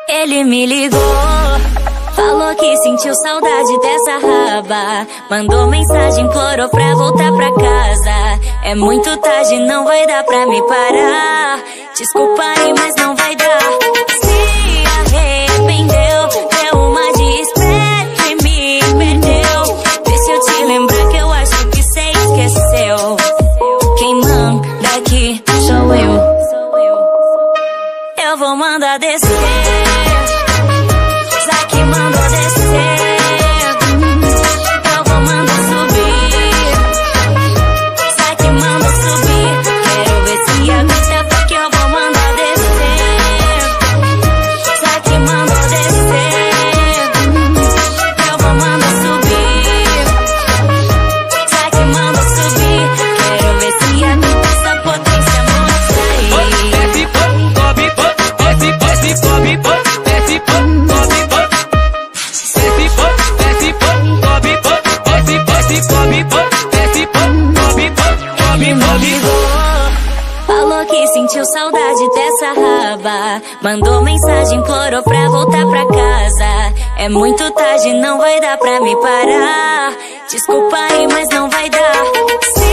Ele me ligou, falou que sentiu saudade dessa raba. Mandou mensagem, implorou pra voltar pra casa. É muito tarde, não vai dar pra me parar. Desculpa aí, mas não vai dar. Se arrependeu, deu uma de esperto e me perdeu. Vê se eu te lembrar que eu acho que cê esqueceu. Quem manda aqui sou eu. Eu vou mandar descer. Zaqui mandou descer. Eu vou mandar subir. Zaqui mandou subir. Quero ver se aguenta, porque eu vou mandar descer. Zaqui mandou descer. Eu vou mandar subir. Zaqui mandou subir. Quero ver se aguenta essa potência mostra aí. Falou que sentiu saudade dessa raba. Mandou mensagem, implorou pra voltar pra casa. É muito tarde, não vai dar pra me parar. Desculpa aí, mas não vai dar.